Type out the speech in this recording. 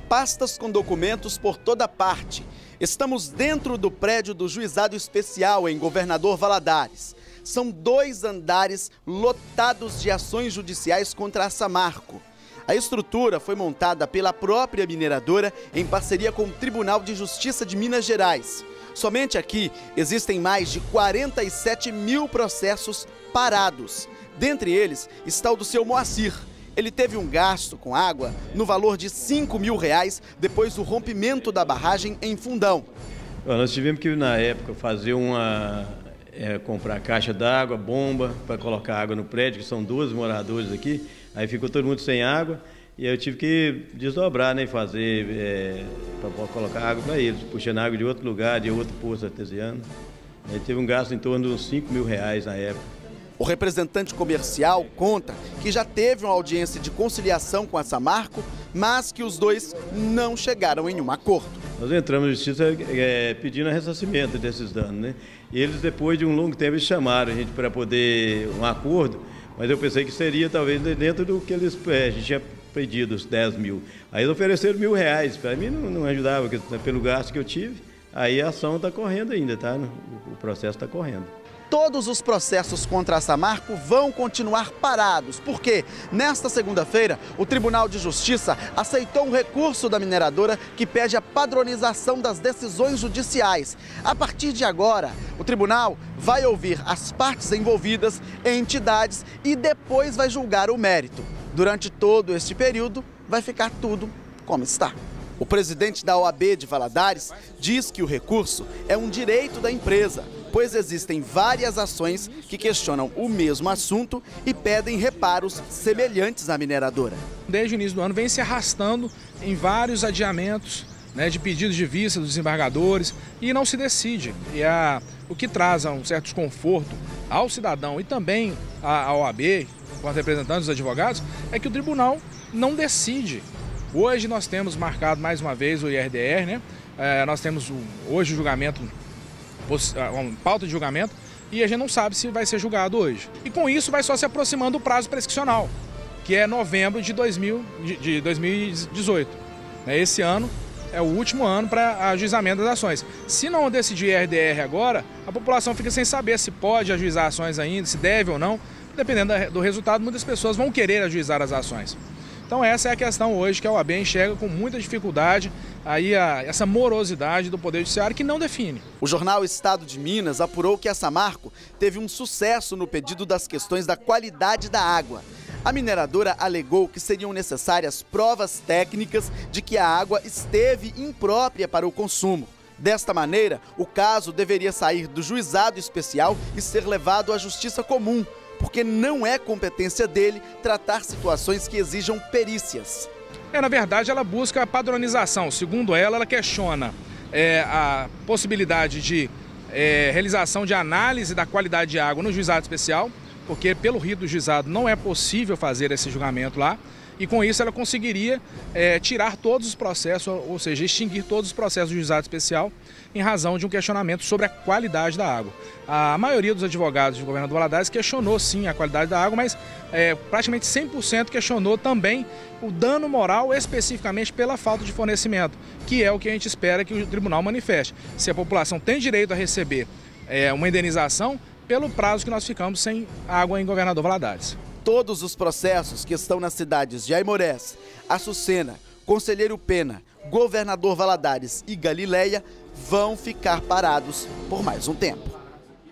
Pastas com documentos por toda parte. Estamos dentro do prédio do Juizado Especial em Governador Valadares. São 2 andares lotados de ações judiciais contra a Samarco. A estrutura foi montada pela própria mineradora em parceria com o Tribunal de Justiça de Minas Gerais. Somente aqui existem mais de 47 mil processos parados. Dentre eles está o do seu Moacir. Ele teve um gasto com água no valor de R$5 mil depois do rompimento da barragem em Fundão. Nós tivemos que, na época, fazer comprar caixa d'água, bomba, para colocar água no prédio, que são 2 moradores aqui. Aí ficou todo mundo sem água e eu tive que desdobrar, né, fazer para colocar água para eles, puxando água de outro lugar, de outro poço artesiano. Aí teve um gasto em torno de uns R$5 mil na época. O representante comercial conta que já teve uma audiência de conciliação com a Samarco, mas que os dois não chegaram em um acordo. Nós entramos na justiça pedindo ressarcimento desses danos, né? E eles, depois de um longo tempo, eles chamaram a gente para poder um acordo, mas eu pensei que seria talvez dentro do que eles a gente tinha pedido, os 10 mil. Aí eles ofereceram R$1.000, para mim não ajudava, porque, pelo gasto que eu tive. Aí a ação está correndo ainda, tá? O processo está correndo. Todos os processos contra a Samarco vão continuar parados, porque nesta segunda-feira o Tribunal de Justiça aceitou um recurso da mineradora que pede a padronização das decisões judiciais. A partir de agora, o tribunal vai ouvir as partes envolvidas, entidades e depois vai julgar o mérito. Durante todo este período, vai ficar tudo como está. O presidente da OAB de Valadares diz que o recurso é um direito da empresa, pois existem várias ações que questionam o mesmo assunto e pedem reparos semelhantes à mineradora. Desde o início do ano vem se arrastando em vários adiamentos, né, de pedidos de vista dos desembargadores e não se decide. E o que traz um certo desconforto ao cidadão e também à OAB, com os representantes dos advogados, é que o tribunal não decide. Hoje nós temos marcado mais uma vez o IRDR, né? Nós temos hoje o julgamento, uma pauta de julgamento, e a gente não sabe se vai ser julgado hoje. E com isso vai só se aproximando do prazo prescricional, que é novembro de 2018. Esse ano é o último ano para ajuizamento das ações. Se não decidir IRDR agora, a população fica sem saber se pode ajuizar ações ainda, se deve ou não. Dependendo do resultado, muitas pessoas vão querer ajuizar as ações. Então essa é a questão hoje que a OAB enxerga com muita dificuldade essa morosidade do Poder Judiciário que não define. O jornal Estado de Minas apurou que a Samarco teve um sucesso no pedido das questões da qualidade da água. A mineradora alegou que seriam necessárias provas técnicas de que a água esteve imprópria para o consumo. Desta maneira, o caso deveria sair do juizado especial e ser levado à justiça comum, porque não é competência dele tratar situações que exijam perícias. Na verdade, ela busca a padronização. Segundo ela questiona a possibilidade de realização de análise da qualidade de água no juizado especial, porque pelo rito do juizado não é possível fazer esse julgamento lá, e com isso ela conseguiria tirar todos os processos, ou seja, extinguir todos os processos do juizado especial em razão de um questionamento sobre a qualidade da água. A maioria dos advogados do Governador Valadares questionou sim a qualidade da água, mas praticamente 100% questionou também o dano moral especificamente pela falta de fornecimento, que é o que a gente espera que o tribunal manifeste. Se a população tem direito a receber uma indenização pelo prazo que nós ficamos sem água em Governador Valadares. Todos os processos que estão nas cidades de Aimorés, Açucena, Conselheiro Pena, Governador Valadares e Galileia vão ficar parados por mais um tempo.